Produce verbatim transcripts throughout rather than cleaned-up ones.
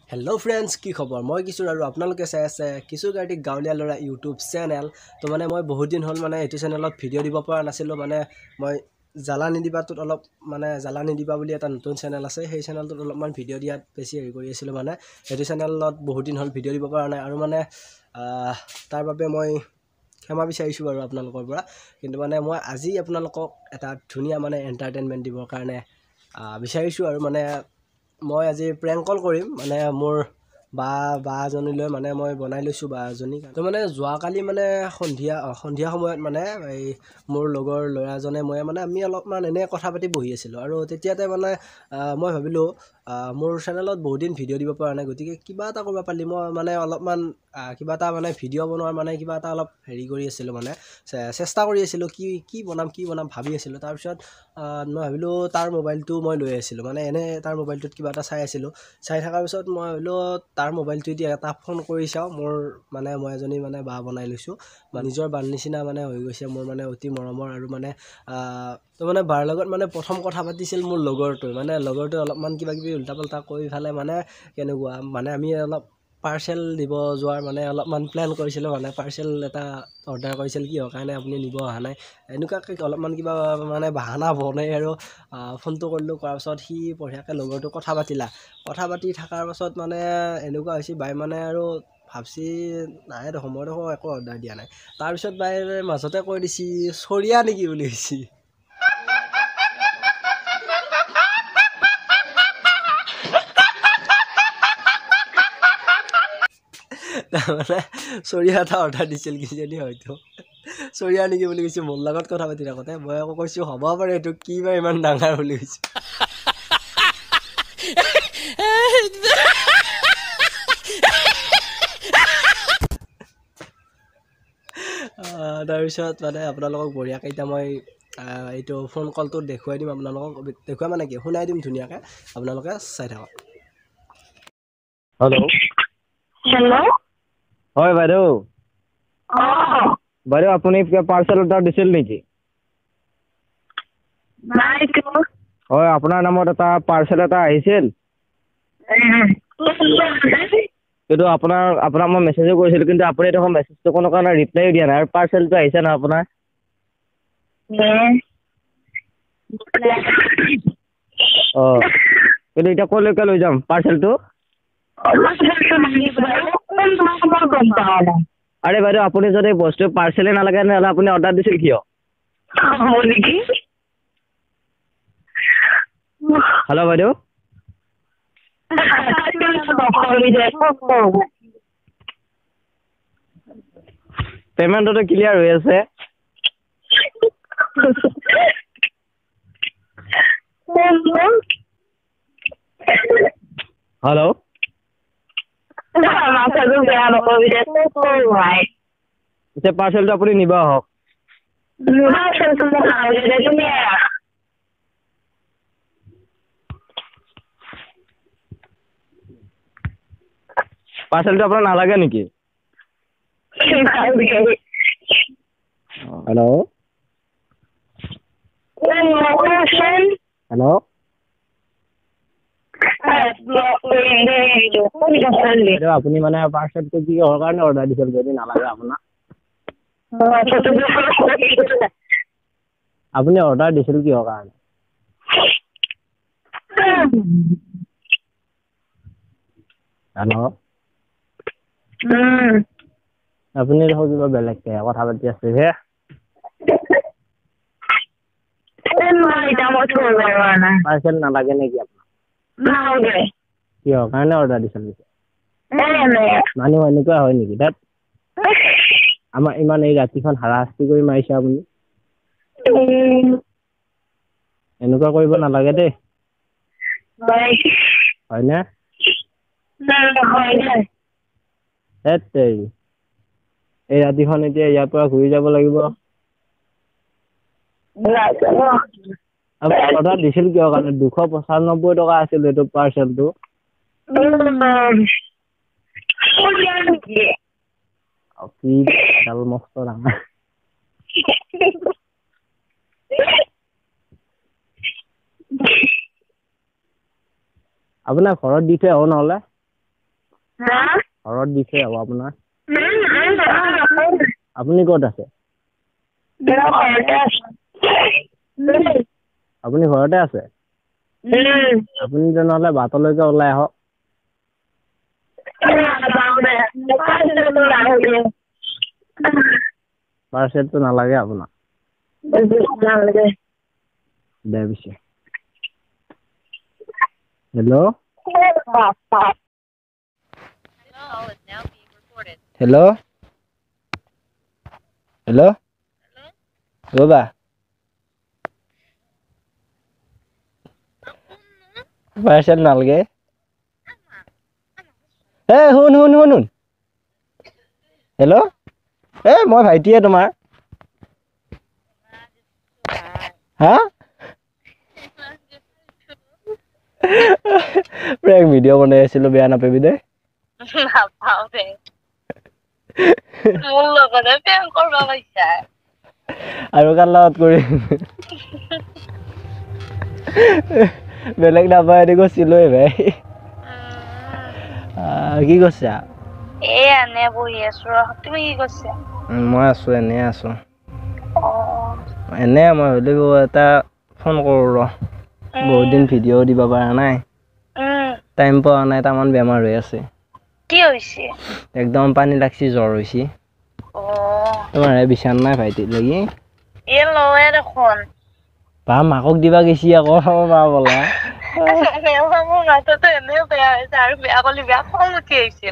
Hello friends, কি খবৰ? মই কিশোৰ আৰু আপোনালোকে চাই আছে কিশোৰ কাৰ্তিক গাঁৱলীয়া ল'ৰা ইউটিউব চেনেল। তো মানে মই বহুত দিন হ'ল মানে এইটো চেনেলত ভিডিঅ' দিব পৰা নাছিলোঁ। মানে মই জ্বালা নিদিবাটোত অলপ মানে জ্বালা নিদিবা বুলি এটা নতুন চেনেল আছে, সেই চেনেলটোত অলপমান ভিডিঅ' দিয়াত বেছি হেৰি কৰি আছিলোঁ। মানে এইটো চেনেলত বহুত দিন হ'ল ভিডিঅ' দিব পৰা নাই আৰু মানে তাৰ বাবে মই ক্ষমা বিচাৰিছোঁ বাৰু আপোনালোকৰ পৰা। কিন্তু মানে মই আজি আপোনালোকক এটা ধুনীয়া মানে এণ্টাৰটেইনমেণ্ট দিবৰ কাৰণে বিচাৰিছোঁ আৰু মানে মই আজি প্ৰেংক কল কৰিম। মানে মোৰ বা বা এজনীলৈ মানে মই বনাই লৈছোঁ বা এজনী। তো মানে যোৱাকালি মানে সন্ধিয়া সন্ধিয়া সময়ত মানে এই মোৰ লগৰ ল'ৰাজনে মই মানে আমি অলপমান এনেই কথা পাতি বহি আছিলোঁ আৰু তেতিয়াতে মানে মই ভাবিলোঁ মোৰ চেনেলত বহুত দিন ভিডিঅ' দিব পৰা নাই, গতিকে কিবা এটা কৰিব পাৰিলে মই মানে অলপমান কিবা এটা মানে ভিডিঅ' বনোৱাৰ মানে কিবা এটা অলপ হেৰি কৰি আছিলোঁ, মানে চেষ্টা কৰি আছিলোঁ কি কি বনাম কি বনাম ভাবি আছিলোঁ। তাৰপিছত মই ভাবিলোঁ তাৰ মোবাইলটো মই লৈ আছিলোঁ, মানে এনেই তাৰ মোবাইলটোত কিবা এটা চাই আছিলোঁ। চাই থকাৰ পিছত মই ভাবিলোঁ তাৰ মোবাইলটো দি এটা ফোন কৰি চাওঁ। মোৰ মানে মই এজনী মানে বা বনাই লৈছোঁ, নিজৰ বাৰ নিচিনা মানে হৈ গৈছে মোৰ, মানে অতি মৰমৰ। আৰু মানে তো মানে বাৰ লগত মানে প্ৰথম কথা পাতিছিল মোৰ লগৰটোৱে, মানে লগৰটোৱে অলপমান কিবা কিবি উল্টা পাল্টা কৰি ফালে মানে কেনেকুৱা মানে আমি অলপ পাৰ্চেল দিব যোৱাৰ মানে অলপমান প্লেন কৰিছিলোঁ। মানে পাৰ্চেল এটা অৰ্ডাৰ কৰিছিল, কিহৰ কাৰণে আপুনি নিব অহা নাই, এনেকুৱাকৈ অলপমান কিবা মানে বাহানা বনাই আৰু ফোনটো কৰিলোঁ। কৰাৰ পাছত সি বঢ়িয়াকৈ লগৰটো কথা পাতিলা। কথা পাতি থকাৰ পাছত মানে এনেকুৱা হৈছে বাই মানে আৰু ভাবছি নাই দেখোন মই দেখোন একো অৰ্ডাৰ দিয়া নাই। তাৰপিছত বাই মাজতে কৈ দিছি চৰিয়া নেকি বুলি কৈছি। তাৰমানে চৰিয়া এটা অৰ্ডাৰ দিছিল কিজানি, হয়তো চৰিয়া নেকি বুলি কৈছোঁ মোৰ লগত কথা পাতি থাকোঁতে। মই আকৌ কৈছোঁ হ'ব পাৰে এইটো কি বা ইমান ডাঙৰ বুলি কৈছোঁ। তাৰপিছত মানে আপোনালোকক বঢ়িয়াকৈ এতিয়া মই এইটো ফোন কলটো দেখুৱাই দিম আপোনালোকক, দেখুৱাই মানে কি শুনাই দিম ধুনীয়াকৈ, আপোনালোকে চাই থাকক। হেল্ল' হেল্ল' হয় বাইদেউ। অঁ বাইদেউ আপুনি পাৰ্চেল অৰ্ডাৰ দিছিল নেকি? নাইতো। হয়, আপোনাৰ নামত এটা পাৰ্চেল এটা আহিছিল। কিন্তু আপোনাৰ আপোনাক মই মেছেজো কৰিছিলোঁ, কিন্তু আপুনি দেখোন মেছেজটো কোনো কাৰণে ৰিপ্লাইও দিয়া নাই আৰু পাৰ্চেলটো আহিছে ন আপোনাৰ। অঁ, কিন্তু এতিয়া ক'লৈকে লৈ যাম পাৰ্চেলটো? আৰে বাইদেউ আপুনি যদি বস্তু পাৰ্চেলে নালাগে তেনেহ'লে আপুনি অৰ্ডাৰ দিছিল কিয়? হেল্ল' বাইদেউ। পেমেণ্টটো ক্লিয়াৰ হৈ আছে। হেল্ল' এতিয়া পাৰ্চেলটো আপুনি নিব আহক। পাৰ্চেলটো আপোনাৰ নালাগে নেকি? হেল্ল' হেল্ল' আপুনি মানে পাৰ্চেলটো কিহৰ কাৰণে অৰ্ডাৰ দিছিল যদি নালাগে আপোনাক? আপুনি অৰ্ডাৰ দিছিল কিহৰ কাৰণে? হেল্ল' আপুনি দেখোন কিবা বেলেগকে কথা পাতি আছে হে। পাৰ্চেল নালাগে নেকি আপোনাক? কিহৰ কাৰণে অৰ্ডাৰ দিছিল? মানুহ এনেকুৱা হয় নেকি তাত? আমাৰ ইমান এই ৰাতিখন হাৰাশাস্তি কৰি মাৰিছে আপুনি। এনেকুৱা কৰিব নালাগে দেই। হয়নে? ধেৎ তেৰি, এই ৰাতিখন এতিয়া ইয়াৰ পৰা ঘূৰি যাব লাগিব। অৰ্ডাৰ দিছিল কিহৰ কাৰণে? দুশ পঁচানব্বৈ টকা আছিল এইটো পাৰ্চেলটো। কি ডাল মস্ত ডাঙৰ। আপোনাৰ ঘৰত দি থৈ আহো নহ'লে। হা ঘৰত দি থৈ যাব আপোনাৰ উম উম আপুনি ক'ত আছে ঘৰতে আছো আপুনি ঘৰতে আছে উম আপুনি তেনেহ'লে বাটলৈকে ওলাই আহক পাৰ্চেলটো নালাগে আপোনাক দে পিছে হেল্ল' হেল্ল' হেল্ল' ৰ'বা পাৰ্চেল নালাগে এ শুন শুন শুন শুন হেল্ল' এ মই ভাইটিয়ে তোমাৰ হা প্ৰেংক ভিডিঅ' বনাই আছিলো বেয়া নাপাবি দে নাপাও দে মোৰ লগতে প্ৰেম কৰিব পাৰিছা আৰু কাৰ লগত কৰি বেলেগ নাপায় এনে কৈছিলোৱে ভাই কি কৈছা এ এনে বহি আছো তুমি কি কৈছা মই আছো এনে আছো এনে মই ভাবিলো এটা ফোন কৰো ৰ বহুত দিন ভিডিঅ' দিব পৰা নাই টাইম পোৱা নাই তামান বেমাৰ হৈ আছে কি হৈছে একদম পানী লাগছি জ্বৰ হৈছে অ তোমাৰ বিচনা নাই ভাইটি লাগি এ লয়ে দেখোন বা মাকক দিবা গেছি আকৌ মা বলা মোৰ মাথাটো এনেও বেয়া হৈছে আৰু বেয়া কলি বেয়া খং উঠি আহিছিল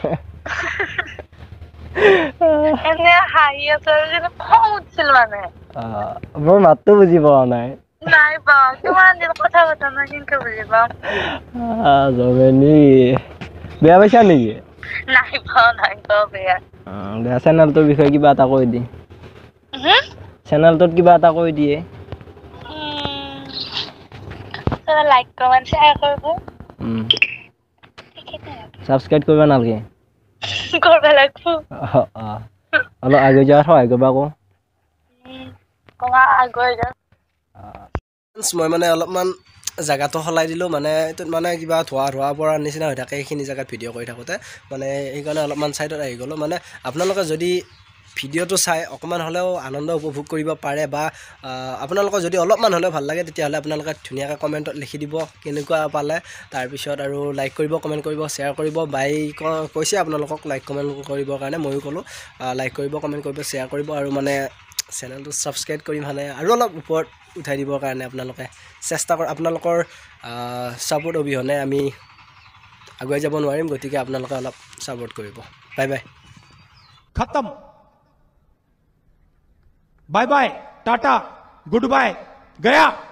এনে হাঁহি আছে কিন্তু খং উঠিছিল মানে মোৰ মাতটো বুজি পোৱা নাই নাই পাও কিমান দিন কথা পতা নাই কেনেকে বুজি পাম জমনি বেয়া পাইছা নেকি নাই পাও নাই পাও বেয়া বেয়া চেনেলটোৰ বিষয়ে কিবা এটা কৈ দি চেনেলটোত কিবা এটা কৈ দিয়ে লাইক কমেন্ট শ্বেয়াৰ কৰিব সাবস্ক্ৰাইব কৰিব নালাগে কৰিব লাগিব অলপ আগে যোৱাত সহায় কৰিবা আকৌ কমা আগুৱাই যাম মই মানে অলপমান জেগাটো সলাই দিলোঁ মানে এইটোত মানে কিবা ধোৱা ধোৱা পৰাৰ নিচিনা হৈ থাকে এইখিনি জেগাত ভিডিঅ' কৰি থাকোঁতে মানে সেইকাৰণে অলপমান ছাইডত আহি গ'লোঁ মানে আপোনালোকে যদি ভিডিঅ'টো চাই অকণমান হ'লেও আনন্দ উপভোগ কৰিব পাৰে বা আপোনালোকৰ যদি অলপমান হ'লেও ভাল লাগে তেতিয়াহ'লে আপোনালোকে ধুনীয়াকৈ কমেণ্টত লিখি দিব কেনেকুৱা পালে তাৰপিছত আৰু লাইক কৰিব কমেণ্ট কৰিব শ্বেয়াৰ কৰিব বাই কৈছে আপোনালোকক লাইক কমেণ্ট কৰিবৰ কাৰণে ময়ো ক'লোঁ লাইক কৰিব কমেণ্ট কৰিব শ্বেয়াৰ কৰিব আৰু মানে চেনেলটো ছাবস্ক্ৰাইব কৰি মানে আৰু অলপ ওপৰত উঠাই দিবৰ কাৰণে আপোনালোকে চেষ্টা কৰ আপোনালোকৰ ছাপোৰ্ট অবিহনে আমি আগুৱাই যাব নোৱাৰিম গতিকে আপোনালোকে অলপ ছাপোৰ্ট কৰিব বাই বাই खत्म bye bye tata goodbye गया